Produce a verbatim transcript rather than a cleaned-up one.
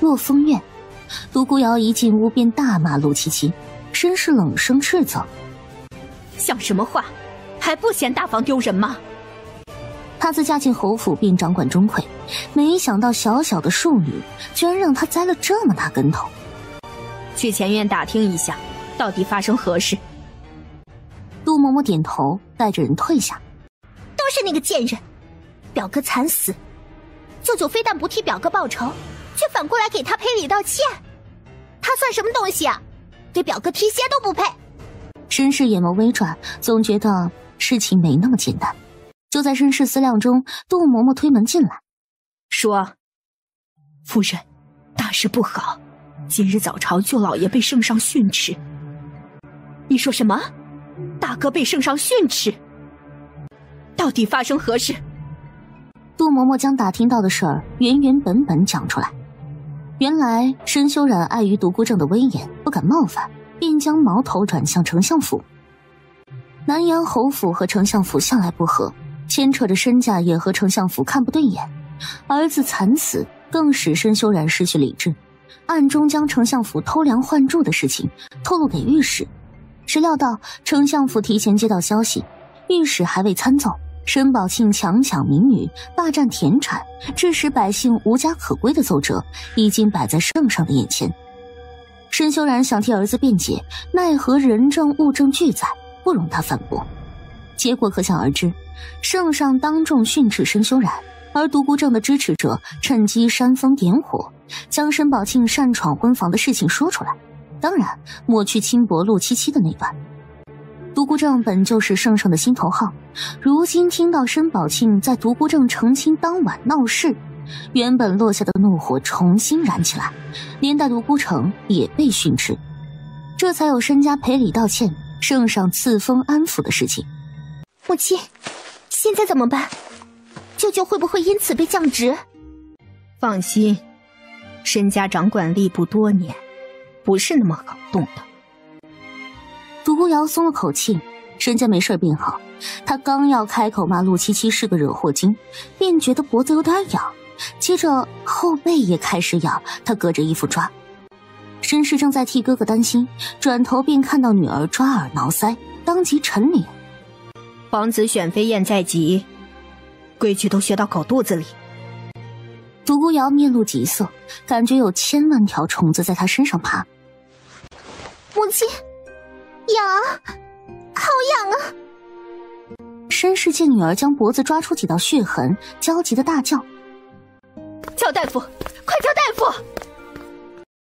落风院。独孤瑶一进屋便大骂陆七七，绅士冷声斥责： 像什么话，还不嫌大房丢人吗？ 他自嫁进侯府便掌管钟馗，没想到小小的庶女居然让他栽了这么大跟头。 去前院打听一下，到底发生何事？ 杜嬷嬷点头，带着人退下。 都是那个贱人，表哥惨死，舅舅非但不替表哥报仇，却反过来给他赔礼道歉。他算什么东西啊？对表哥提鞋都不配。 绅士眼眸微转，总觉得事情没那么简单。就在绅士思量中，杜嬷嬷推门进来， 说：夫人，大事不好，今日早朝舅老爷被圣上训斥。你说什么？大哥被圣上训斥？到底发生何事？ 杜嬷嬷将打听到的事儿原原本本讲出来。原来申修然碍于独孤正的威严，不敢冒犯，便将矛头转向丞相府。南阳侯府和丞相府向来不和，牵扯着身价也和丞相府看不对眼。儿子惨死更使申修然失去理智，暗中将丞相府偷梁换柱的事情透露给御史。谁料到丞相府提前接到消息，御史还未参奏，申宝庆强抢民女，霸占田产，致使百姓无家可归的奏折已经摆在圣上的眼前。申修然想替儿子辩解，奈何人证物证俱在，不容他反驳。结果可想而知，圣上当众训斥申修然，而独孤正的支持者趁机煽风点火，将申宝庆擅闯婚房的事情说出来，当然抹去轻薄陆七七的那段。独孤正本就是圣上的心头好，如今听到申宝庆在独孤正成亲当晚闹事，原本落下的怒火重新燃起来，连带独孤城也被训斥，这才有申家赔礼道歉，圣上赐封安抚的事情。 母亲，现在怎么办？舅舅会不会因此被降职？ 放心，申家掌管吏部多年，不是那么好动的。 独孤瑶松了口气，申家没事便好。他刚要开口骂陆七七是个惹祸精，便觉得脖子有点痒，接着后背也开始痒，他隔着衣服抓。申氏正在替哥哥担心，转头便看到女儿抓耳挠腮，当即沉脸。 皇子选妃宴在即，规矩都学到狗肚子里。 独孤瑶面露急色，感觉有千万条虫子在他身上爬。 母亲，痒啊，好痒啊！ 申氏见女儿将脖子抓出几道血痕，焦急的大叫： 叫大夫，快叫大夫！